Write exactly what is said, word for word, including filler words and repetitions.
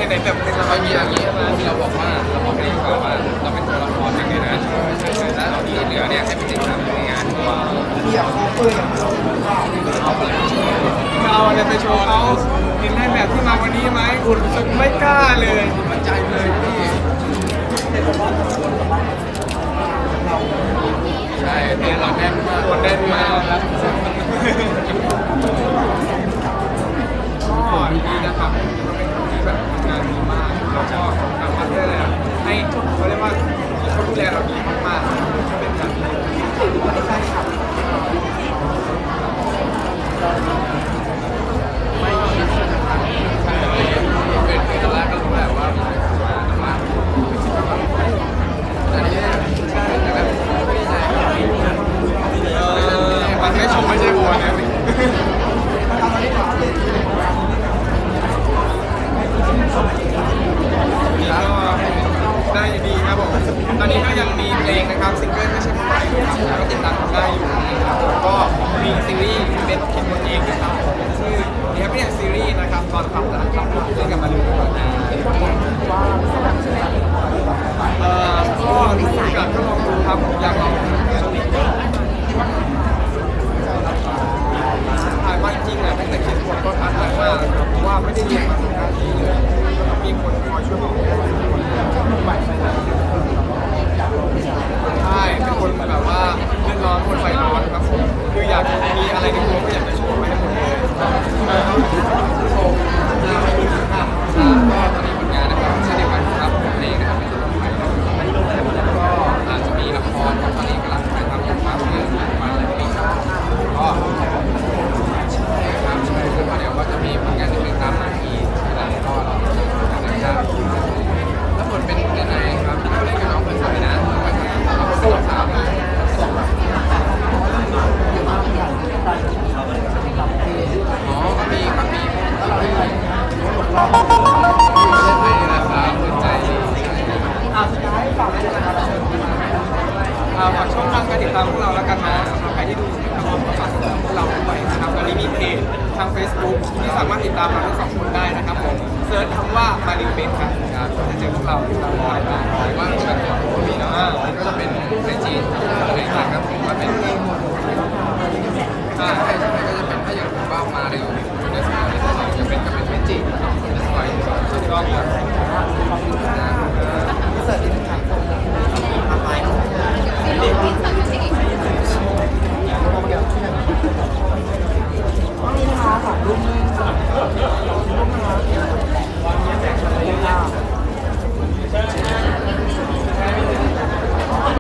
ไหนๆแบบเราไม่มีอย่างนี้ที่เราบอกว่าเราบอกให้ดีกว่าว่าเราเป็นตัวละครยังไงนะแล้วที่เหลือเนี่ยให้เป็นติดตามในงานดีกว่าอยากเปิดเอาอะไรไปโชว์เขาเห็นได้แบบที่มาวันนี้ไหมคุณไม่กล้าเลยมั่นใจเลยพี่ใช่เนี่ยเราแน่นมากคนแน่นมากครับก็ดีนะครับที่แบบทำงานดีมากแล้วก็ทำมาเพื่ออะไรให้เขาเรียกว่าเขาดูแลเราดีมากๆเป็นแบบไม่มีเป็นเป็นตอนแรกก็รู้แหละว่ามาแต่นี่ใช่แต่แบบไม่ใช่มันไม่ชมไม่ใช่บัวนะได้ดีครับผมตอนนี้ก็ยังมีเพลงนะครับซิงเกิลไม่ใช่ใครนะครับก็ติดตามได้อยู่นะครับก็มีซีรีส์เป็นคิดคนเองนะครับชื่อ The Happiness Series นะครับตอนความรักครับเล่นกับมาดูเอ่อก็รู้กันก็ลองดูครับอยากลองถ่ายมาจริงๆอ่ะตั้งแต่เขียนบทก็ท้าทายมากครับเพราะว่าไม่ได้เรียนมาถึงนาทีเลยมีคนคอยช่วยบอกใช่เป็นคนแบบว่าเล่นร้อนคนไฟร้อนครับผมคืออยากมีอะไรในตัวก็อยากจะโชว์ไปให้หมดเลยก็ตอนนี้ผลงานนะครับเช่นเดียวกันครับเพลงนะครับเป็นตัวใหม่แล้วก็อาจจะมีละครตอนนี้กำลังถ่ายทำอยู่ครับเรื่องมาเลยปีก็ใช่ครับใช่แล้วก็เดี๋ยวก็จะมีผลงานอื่นๆตามมาอีกแล้วก็เราจะมีผลงานนะครับแล้วผลเป็นยังไงครับที่เราเล่นกับน้องเพื่อนสายนะเราเป็นสาวสาวเลยอ๋อก็มีครับมีอยู่ประเทศไทยนี่แหละครับเปิดใจอ่าสุดท้ายฝากด้วยนะครับอ่าฝากช่องทางการติดตามพวกเราแล้วกันนะสำหรับใครที่ดูนะครับก็ฝากติดตามพวกเราด้วยนะครับตอนนี้มีเพจทาง Facebook ที่สามารถติดตามเราทั้งสองคนได้นะครับผมเซิร์ชคำว่ามารินเบนครับจะเจอพวกเราติดตามได้หรือว่าจะเป็นตัวมีนะก็จะเป็นไอจีในอินสตาแกรมก็เป็นอ่า